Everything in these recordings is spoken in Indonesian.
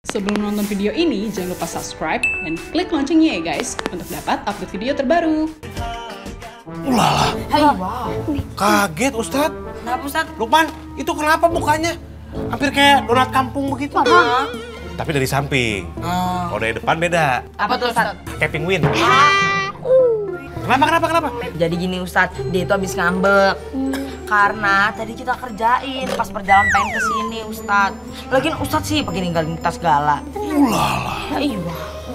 Sebelum nonton video ini, jangan lupa subscribe dan klik loncengnya ya guys, untuk dapat update video terbaru. Ulala, kaget Ustadz. Kenapa Ustadz? Lukman, itu kenapa mukanya? Hampir kayak donat kampung begitu. Tapi dari samping. Kalau dari depan beda. Apa tuh Ustadz? Kayak penguin. Kenapa? Jadi gini Ustadz, dia itu habis ngambek. Karena tadi kita kerjain pas perjalanan pengen kesini Ustadz. Lagian Ustadz sih pakai ninggalin tas segala. Ulala. Ya iya.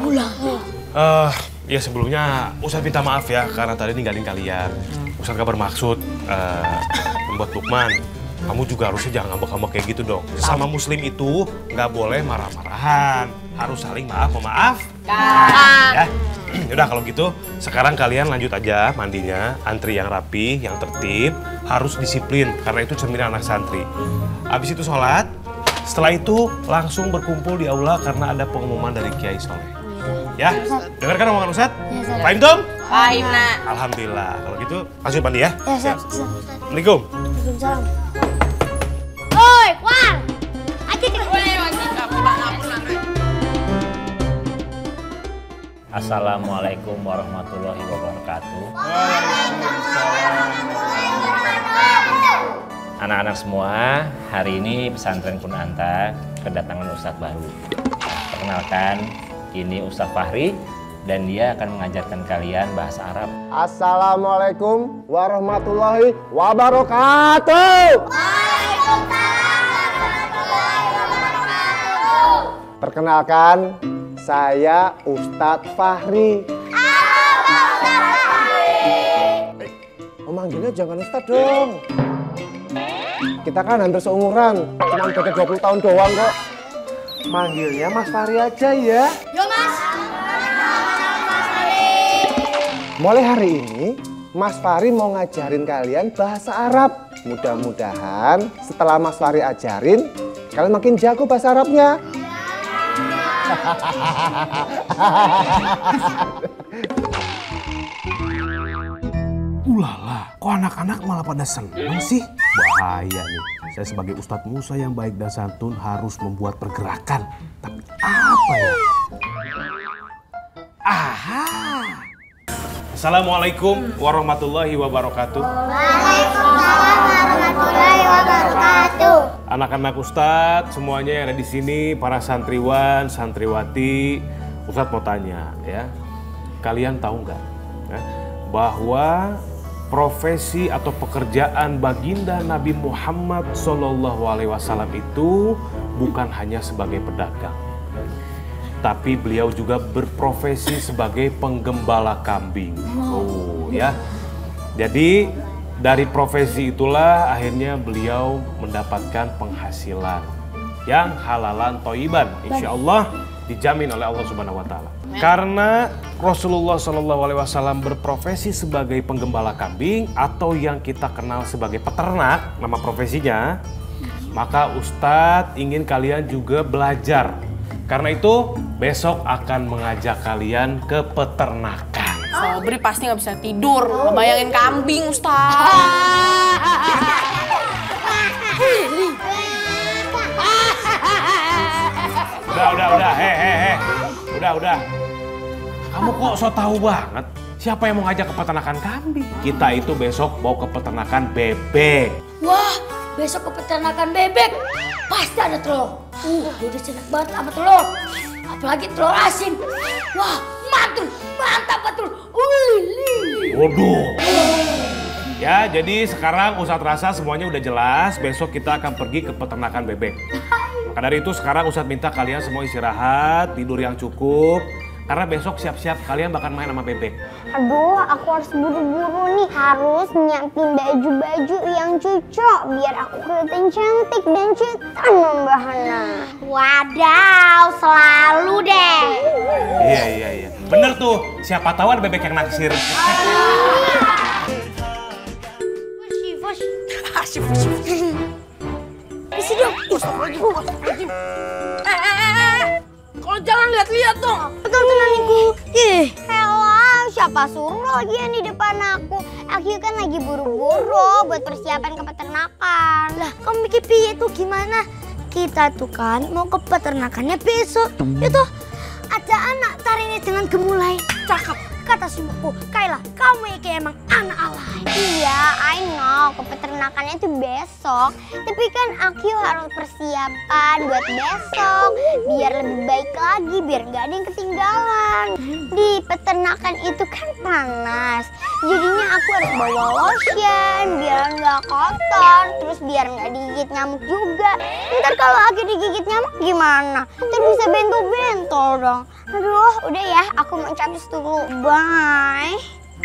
Ya sebelumnya Ustadz minta maaf ya karena tadi ninggalin kalian. Ustadz gak bermaksud membuat Lukman. Kamu juga harusnya jangan ngambek-ngambek kayak gitu dong. Sesama muslim itu nggak boleh marah-marahan. Harus saling maaf-memaafkan. Ya. Yaudah kalau gitu sekarang kalian lanjut aja mandinya. Antri yang rapi, yang tertib. Harus disiplin karena itu cerminan anak santri. Habis itu sholat. Setelah itu langsung berkumpul di aula karena ada pengumuman dari Kiai Soleh. Ya, dengarkan omongan Ustadz? Paham dong? Paham nak. Alhamdulillah. Kalau gitu langsung mandi ya. Ya, siap. Assalamualaikum. Waalaikumsalam. Oi, Wang! Assalamualaikum warahmatullahi wabarakatuh. Anak-anak semua, hari ini pesantren Kunanta kedatangan Ustadz baru. Perkenalkan, ini Ustadz Fahri dan dia akan mengajarkan kalian bahasa Arab. Assalamualaikum warahmatullahi wabarakatuh. Perkenalkan, saya Ustadz Fahri. Manggilnya jangan Ustadz dong. Kita kan hampir seumuran, cuma beda 20 tahun doang kok. Manggilnya Mas Fahri aja ya. Yo Mas. Mulai hari ini, Mas Fahri mau ngajarin kalian bahasa Arab. Mudah-mudahan setelah Mas Fahri ajarin, kalian makin jago bahasa Arabnya. Ulala, kok anak-anak malah pada seneng sih? Bahaya nih. Saya sebagai Ustadz Musa yang baik dan santun harus membuat pergerakan. Tapi apa ya? Aha! Assalamualaikum warahmatullahi wabarakatuh. Waalaikumsalam warahmatullahi wabarakatuh. Anak-anak Ustadz semuanya yang ada di sini, para santriwan, santriwati, Ustadz mau tanya ya, kalian tahu nggak ya, bahwa profesi atau pekerjaan baginda Nabi Muhammad SAW itu bukan hanya sebagai pedagang, tapi beliau juga berprofesi sebagai penggembala kambing. Oh ya, jadi dari profesi itulah akhirnya beliau mendapatkan penghasilan yang halalan toiban, insya Allah dijamin oleh Allah Subhanahu Wa Taala. Karena Rasulullah SAW berprofesi sebagai penggembala kambing atau yang kita kenal sebagai peternak, nama profesinya, maka Ustadz ingin kalian juga belajar. Karena itu besok akan mengajak kalian ke peternakan. Sobri pasti nggak bisa tidur, ngebayangin kambing, Ustaz. Udah. Kamu kok so tahu banget? Siapa yang mau ngajak ke peternakan kambing? Kita itu besok mau ke peternakan bebek. Wah, besok ke peternakan bebek. Pasti ada telur. Udah seneng banget sama telur. Apalagi telur asin. Wah, mantul, mantap betul. Waduh. Ya, jadi sekarang Ustadz rasa semuanya udah jelas. Besok kita akan pergi ke peternakan bebek. Maka dari itu sekarang Ustadz minta kalian semua istirahat, tidur yang cukup. Karena besok siap-siap kalian bakal main sama bebek. Aduh, aku harus buru-buru nih. Harus nyiapin baju-baju yang cocok biar aku kelihatan cantik dan cetan membahana. Wadaw, selalu deh. Iya. Bener tuh, siapa tahu ada bebek yang naksir. Isi dong. Kalau jalan lihat-lihat dong. Betul tenaniku. Hello, siapa suruh lagi yang di depan aku? Aku kan lagi buru-buru buat persiapan ke peternakan. Lah, kamu mikir piye tuh gimana? kita tuh kan mau ke peternakannya besok. Itu ada anak taringnya dengan gemulai. Cakep. Kata suamiku, Kayla, kamu kayak emang anak alay. Iya, I know, ke peternakannya itu besok. Tapi kan aku harus persiapan buat besok. Biar lebih baik lagi, biar nggak ada yang ketinggalan. Di peternakan itu kan panas. Jadinya aku harus bawa lotion, biar nggak kotor. Terus biar nggak digigit nyamuk juga. Ntar kalau aku digigit nyamuk gimana? Ntar bisa bentol-bentol dong. Aduh, udah ya, aku mau capcus dulu. Bye.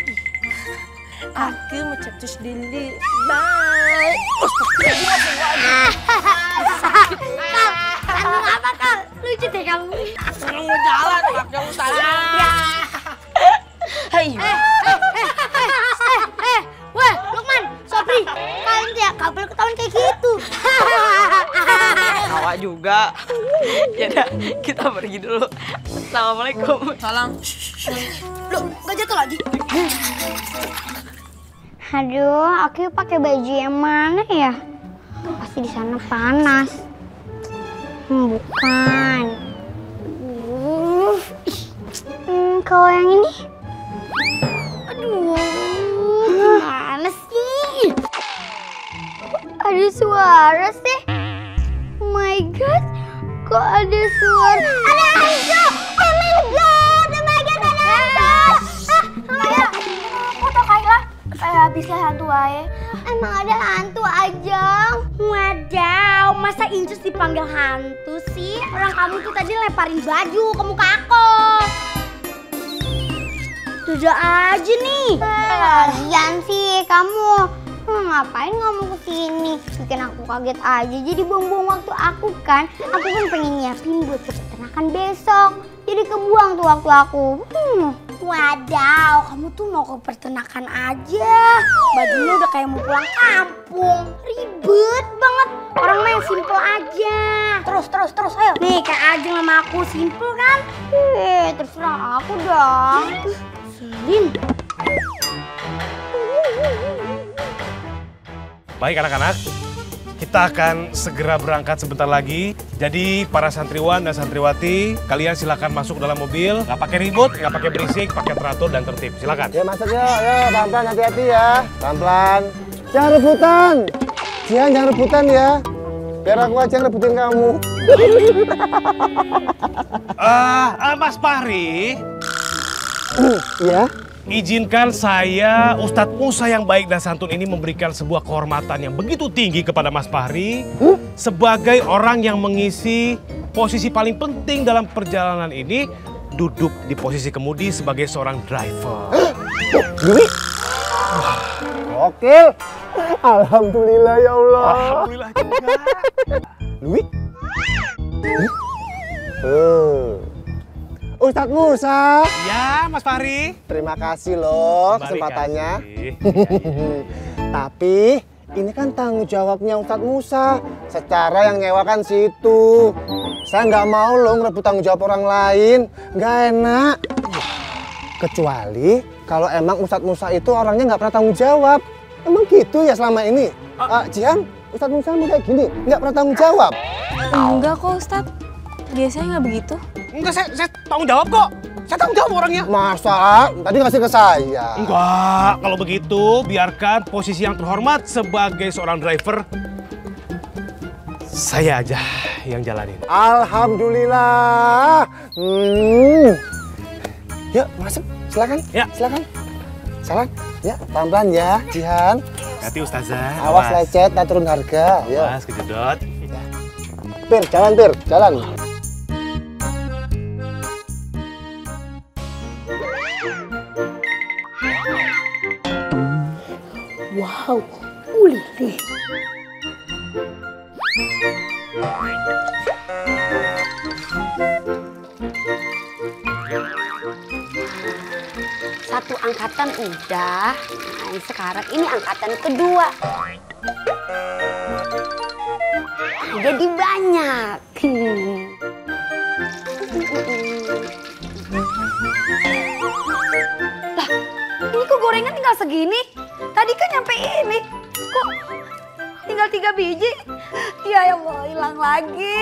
Aku mau capcus dulu. Bye. Kal, kandung apa Kal? Lucu deh kamu. Sekarang mau jalan, pakai ustazah. Hei. Wah, Lukman, Sobri, kalian tuh ya gak boleh ketahuan kayak gitu. Awak juga. Yaudah, kita pergi dulu. Assalamualaikum. Salam. Loh, gak jatuh lagi. Aduh, aku pakai baju yang mana ya? Pasti di sana panas. Bukan. Kalau yang ini? Aduh, gimana sih? Ada suara sih. Oh my god, kok ada suara? Ada hantu! Oh my god, ada hantu! Foto Kayla, habis lihat hantu aja. Emang ada hantu aja? Wadaw, masa Incus dipanggil hantu sih? Orang kamu tuh tadi lemparin baju ke muka aku. Udah aja nih. Lagian sih kamu. Ngapain ngomong kesini? Bikin aku kaget aja. Jadi buang-buang waktu aku kan. Aku kan pengen nyiapin buat ke peternakan besok. Jadi kebuang tuh waktu aku. Wadaw, kamu tuh mau ke peternakan aja. Bajunya udah kayak mau pulang kampung. Ribet banget. Orang mah yang simple aja. Terus, ayo. Nih kayak Ajeng sama aku simple kan? Terserah aku dong. Selin. Baik anak-anak, kita akan segera berangkat sebentar lagi. Jadi para santriwan dan santriwati, kalian silakan masuk dalam mobil. Nggak pakai ribut, nggak pakai berisik, pakai teratur dan tertib. Silakan. Ya masuk ya, pelan-pelan, hati-hati ya. Pelan-pelan. Jangan rebutan. Jangan rebutan ya. Biar aku aja yang rebutin kamu. Mas Fahri. Ya. Izinkan saya, Ustadz Musa yang baik dan santun ini memberikan sebuah kehormatan yang begitu tinggi kepada Mas Fahri sebagai orang yang mengisi posisi paling penting dalam perjalanan ini, duduk di posisi kemudi sebagai seorang driver. Dewi. Oke. Alhamdulillah ya Allah. Alhamdulillah juga. Dewi. Ustadz Musa. Ya, Mas Fahri. Terima kasih loh kesempatannya. Tapi ini kan tanggung jawabnya Ustadz Musa. Secara yang nyewakan situ. Saya nggak mau loh ngerebut tanggung jawab orang lain. Nggak enak. Kecuali kalau emang Ustadz Musa itu orangnya nggak pernah tanggung jawab. Emang gitu ya selama ini? Jihan, Ustadz Musa mau kayak gini, nggak pernah tanggung jawab. Enggak kok Ustadz, biasanya nggak begitu. Enggak, saya tanggung jawab kok. Saya tanggung jawab orangnya. Masa? Tadi ngasih ke saya. Enggak, kalau begitu biarkan posisi yang terhormat sebagai seorang driver saya aja yang jalanin. Alhamdulillah. Yuk, masuk. Silakan. Ya. Silakan. Salam. Ya, pelan-pelan ya, Jihan. Hati Ustazah. Awas lecet, tak turun harga. Awas, kejedot. Pir, jalan Pir, jalan. Wow, uli deh. Satu angkatan udah, nah, sekarang ini angkatan kedua. Jadi banyak. Lah, ini kok gorengan tinggal segini? Tadi kan nyampe ini. Kok tinggal 3 biji? Ya Allah, hilang lagi.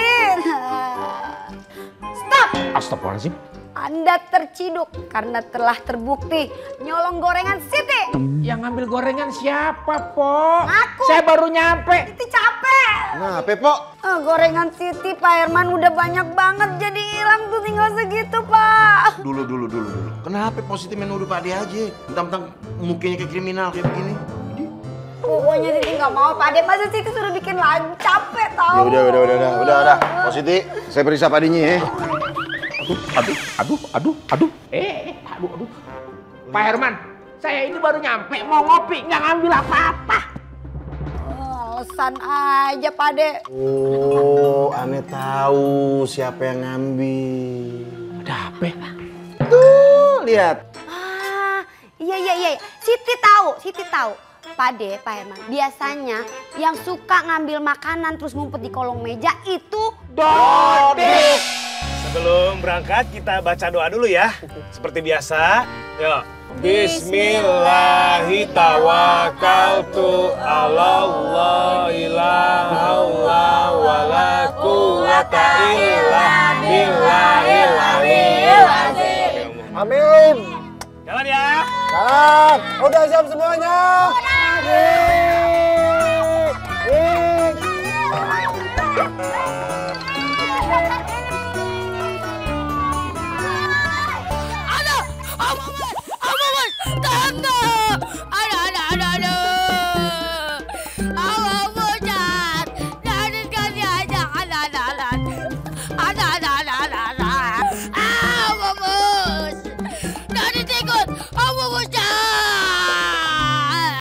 Stop! Astagfirullahaladzim. Anda terciduk karena telah terbukti nyolong gorengan Siti. Yang ngambil gorengan siapa, Po? Aku. Saya baru nyampe. Siti capek. Nah, Pepok. Gorengan Siti Pak Herman udah banyak banget jadi hilang tuh tinggal segitu Pak. Dulu. Kenapa positif menuduh Pak De aja? Tentang mukanya kayak kriminal kayak begini. Pokoknya Siti nggak mau Pak De, masa Siti suruh bikin lagi capek tau. Ya udah. Positif, saya periksa Pak De-nya ya. Aduh. Pak Herman, saya ini baru nyampe mau ngopi, nggak ngambil apa-apa. Alasan aja Pak De. Oh, aneh tahu siapa yang ngambil. Ada apa? Tuh, lihat. Iya. Siti tahu. Pak De, Pak Herman, biasanya yang suka ngambil makanan terus ngumpet di kolong meja itu Dodit. Sebelum berangkat kita baca doa dulu ya. Seperti biasa. Yuk. Bismillahirrahmanirrahim. Allah ilaha wala quwata illa billahil aliyil azim. Amin. Jalan ya. Jalan. Udah siap semuanya. Ada.